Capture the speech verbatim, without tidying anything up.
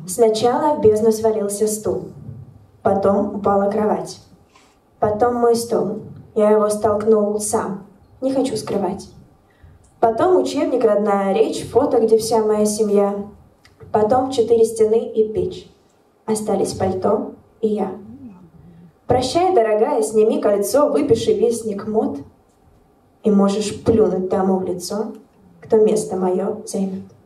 Сначала в бездну свалился стул, потом упала кровать, потом мой стол, я его столкнул сам, не хочу скрывать. Потом учебник, родная речь, фото, где вся моя семья, потом четыре стены и печь, остались пальто и я. Прощай, дорогая, сними кольцо, выпиши вестник мод, и можешь плюнуть тому в лицо, кто место мое займет.